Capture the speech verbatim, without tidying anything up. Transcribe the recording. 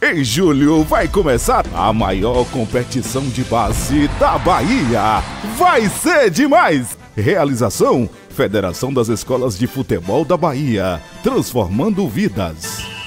Em julho vai começar a maior competição de base da Bahia. Vai ser demais! Realização: Federação das Escolas de Futebol da Bahia, transformando vidas.